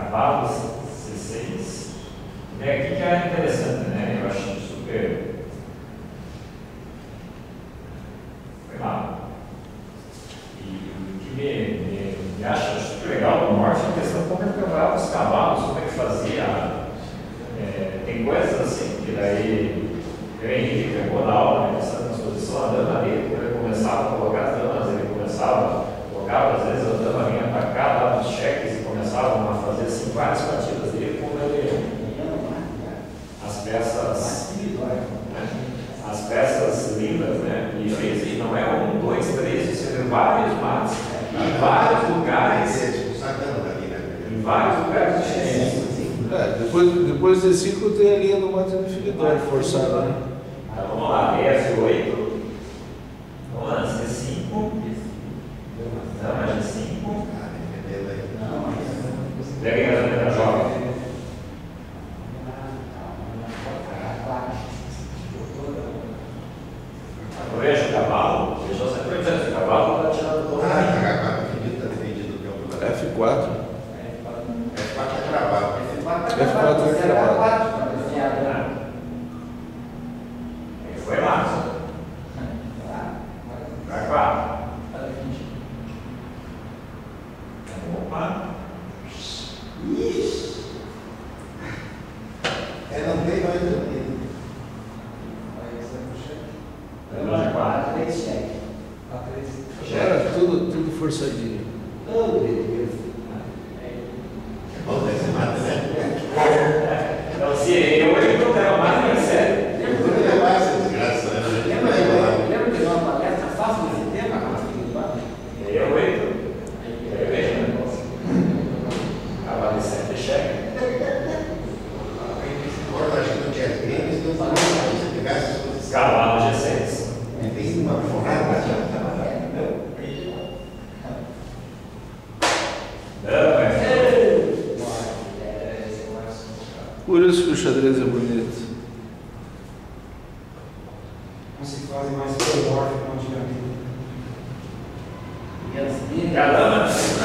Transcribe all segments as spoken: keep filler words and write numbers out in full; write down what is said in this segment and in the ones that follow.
cavalos C seis. E aqui que é interessante, né? Eu acho super. Foi lá. E o que me, me, me acha super legal do Morph é a questão de como ele preparava os cavalos, como é que fazia. É, tem coisas assim que daí eu Henrique pegou na aula, né, essa transposição, a dama dele, quando ele começava a colocar as damas, ele começava, colocava às vezes a dama vinha para cá, lá dos cheques e começavam a fazer assim várias partidas dele, como ele. As peças. Né, as peças lindas, né? E fez, e não é um, dois, três, você vê vários matos, em vários lugares. Em vários lugares diferentes. É, depois, depois desse ciclo tem a linha do Matheus Filidor forçada, né? Então vamos lá, F oito, vamos lá, C cinco, dama G cinco, pega a dama jovem. Veja o cavalo, veja os importantes, o cavalo está tirando todo o F quatro. F quatro é travado. F quatro é travado. Foi lá. Para quatro. Opa. Ixi. É, não tem mais do que. Era tudo, tudo forçadinho. Oh, meu Deus. É bom ter esse mata, né? Então, se eu hoje não quero mais, nem sério. Eu vou levar essa desgraça, né? Lembra de uma palestra fácil desse tema? Eu oito. Eu vejo. Cavalo de sete cheque. Agora, acho que no Jazz Games, eu falei, se você pegasse as coisas. Cavalo G seis. Tem uma forrada. Por isso que o xadrez é bonito. Não se fazem mais polymorph como antigamente. Caramba!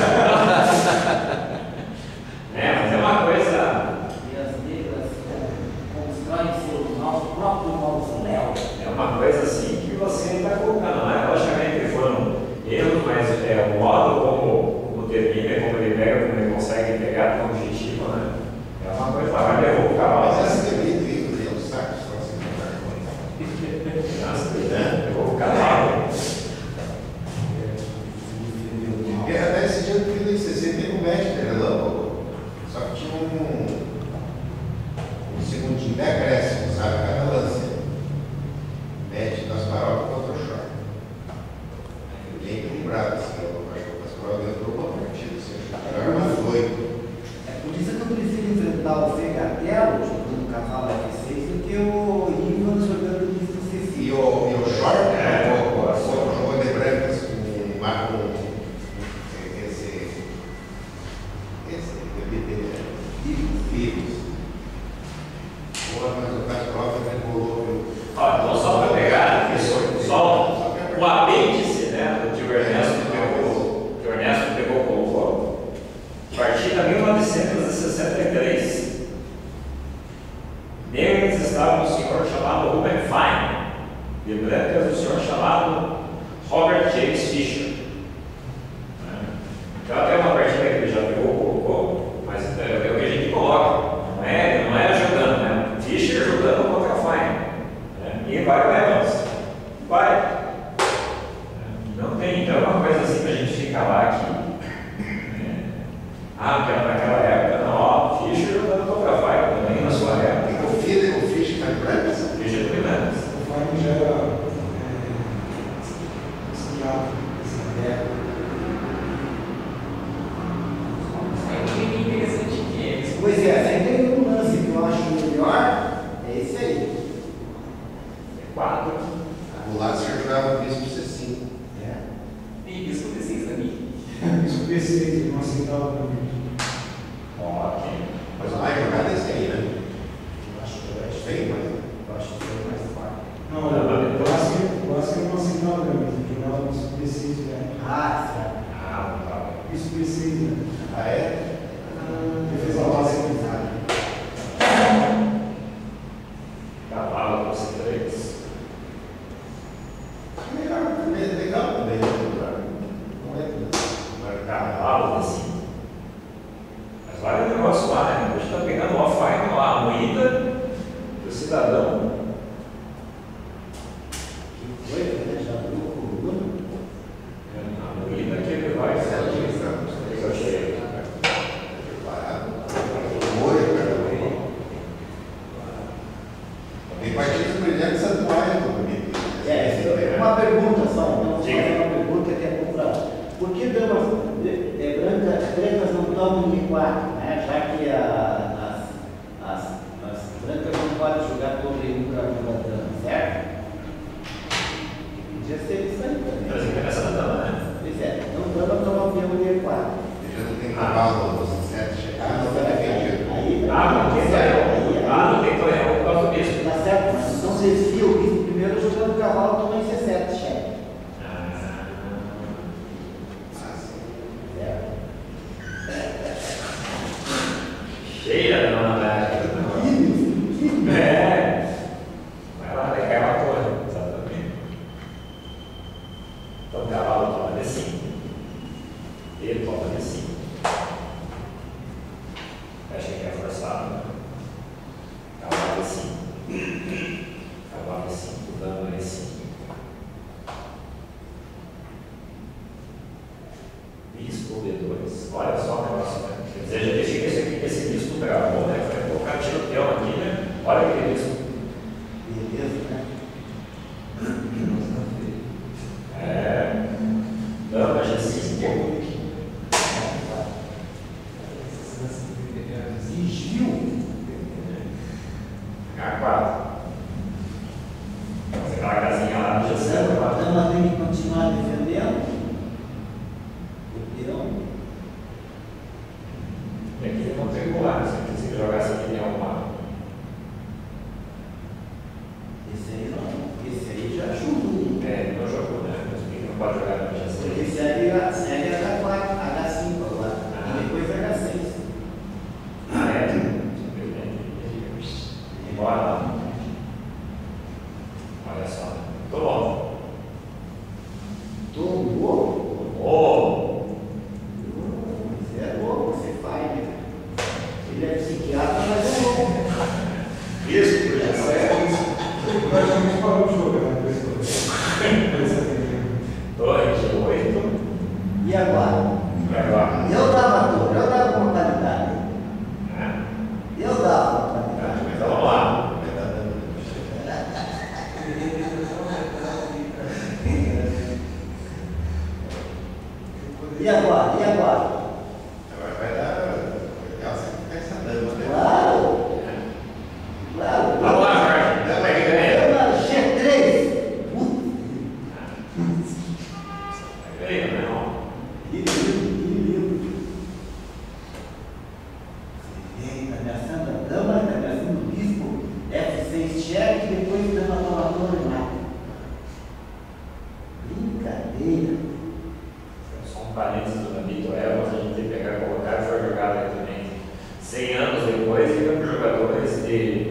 É, mas é uma coisa. E as negras constroem seu nosso próprio mausoléu. É uma coisa assim que você está colocando, né? Logicamente que foram erros, mas é, o modo como, como termina, como ele pega, como ele consegue pegar com objetivo, né? É uma coisa, vai levar o cavalo. Mas essa teoria do livro dele, o saco, só assim, né? Levou o cavalo. e até esse dia do filho de sessenta teve um mestre, era relâmpago. Só que tinha um, um segundinho de acréscimo, sabe? Cada lance. Mete das paróquias contra o short. Bem equilibrado, assim. Eu acho que as paróquias entrou uma partida, assim. Melhor não foi. É por isso que eu prefiro enfrentar o Fegatelo jogando o cavalo F seis do que o Ivan jogando o livro C cinco. E o, e o short, né? O, o, o jogo de brancas com marco. Esse. Esse. Vírus. Porra, mas o Kasparov também colou, viu? Ó, então só para pegar, professor, só o apêndice, né, do que o Ernesto pegou, que o Ernesto pegou, colocou, partida mil novecentos e sessenta e três. Neles estava um senhor chamado Ruben Fine, de brancas o senhor chamado Robert James Fisher. Então até uma partida que ele já pegou, colocou, mas é o que a gente coloca, não é, não é jogando, né? Fischer jogando contra Fine. Né? E vai para Evans. Vai. Não tem, então é uma coisa assim que a gente fica lá aqui. É, ah, porque naquela época, não, ó, Fischer jogando contra Fine também na sua época. O filho do Fish está em brancas? Fischer do Milanes. O Fine já era esquiado nessa época. Pois é, aí tem um lance que eu acho melhor, é esse aí. Quatro. O Lácio jogava o bispo C cinco. É. E isso precisa também. Isso P seis, não aceitava também. Ok. Mas a mais jogada é esse aí, né? Eu acho que eu acho Bem, mas. eu acho que foi mais forte. Não, o clássico, o clássico não aceitava também, jogava no P seis, né? Ah, certo. Ah, tá. Isso P seis, né? Ah, é? Defesa básica. Cavalo com C três. Legal, também, legal também. Não é tudo. Cavalo assim. Mas vale o negócio lá, né? A gente está pegando o offline lá, a moída do cidadão. Que foi, né? Já viu o Bruno? A moída que ele vai fazer. Eu achei. Tem partidos brilhantes atuais no bonito. É, uma pergunta só, então, Diga. uma pergunta que é comprar. Por que damas é, brancas, brancas não tomam I quatro, né? Já que a, as, as, as brancas não podem jogar todo em um para uma dama, certo? Podia ser isso aí também. Mas interessa da dama, né? Pois é, não dama toma peão de I quatro. Já não tem cavalo dos sete chegados, não é vendido. Aí, Ah, não tem torreão. Ah, não tem torreão por causa disso. tá certo, mas então você desvia o bispo primeiro jogando o cavalo, toma em C sete, chefe. Ah, Certo? cheia da dona Bela. É. Vai lá, vai cair uma torre. Exatamente. Então o cavalo toma D cinco. Ele toma D cinco. Achei que é forçado. Né? Cavalo D cinco. Cavalo D cinco, dama D cinco. Bispo D dois. Olha só o negócio, né? Quer dizer, já deixei que esse, aqui, esse bispo travou, né? Foi colocar tiro peão aqui, né? Olha aquele bispo. Beleza, né? É. Dama G cinco. Desvio. H quatro. Fazer aquela casinha lá no G A cinco. dama tem que continuar defendendo o peão. E aqui ele não tem colar, se ele quiser jogar essa aqui em alguma. Esse aí não, esse aí já ajuda. É, ele não jogou, né? Mas por que não pode jogar no G Porque seis? segue, segue H quatro, H cinco agora, Ah. e depois H seis. Ah, é? Embora lá. Olha só. Tô bom. Todo louco? Oh! Você é louco, você faz, né? Ele é psiquiatra, mas é louco. Isso, por Essa exemplo. é isso. Praticamente parou de jogar, né? Torre de oito. E agora? E agora? Eu dava dor, eu dava mortalidade. É. Eu dava mortalidade. Então vamos lá. E agora? E agora? Agora vai dar. Legal você ficar essa dama, né? Claro! Claro! Vamos lá, Jorge. Dama que ganha. Dama G três! Ganha, né? Não. Que lindo, que lindo! Eita, ameaçando a dama, tá ameaçando o bispo, F seis cheque e depois dama nova torre lá. Brincadeira! Só um parênteses do Gambito Evans, a gente tem que pegar, colocar e foi jogado aí também. cem anos depois, e para os jogadores de